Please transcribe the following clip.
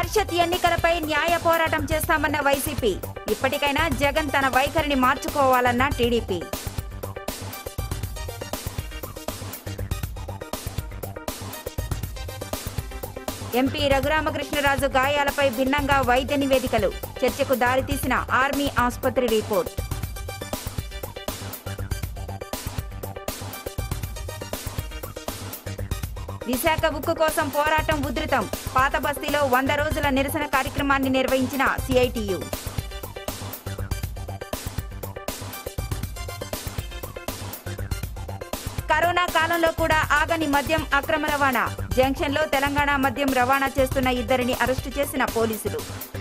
పరిషత్ ఎన్నికలపై న్యాయ పోరాటం చేస్తామన్న వైసీపీ. ఇప్పటికైనా జగన్ తన వైఖరిని మార్చుకోవాలన్న టీడీపీ. ఎంపీ రఘురామకృష్ణరాజు గాయాలపై భిన్నంగా వైద్య నివేదికలు. చర్చకు దారితీసిన ఆర్మీ ఆసుపత్రి రిపోర్ట్. విశాఖ ఉక్కు కోసం పోరాటం ఉధృతం. పాత బస్తీలో 100 రోజుల నిరసన కార్యక్రమాన్ని నిర్వహించిన సిఐటియు. కరోనా కాలంలో కూడా ఆగని మద్యం అక్రమ రవాణా. జంక్షన్లో తెలంగాణ మద్యం రవాణా చేస్తున్న 2 అరెస్టు చేసిన పోలీసులు.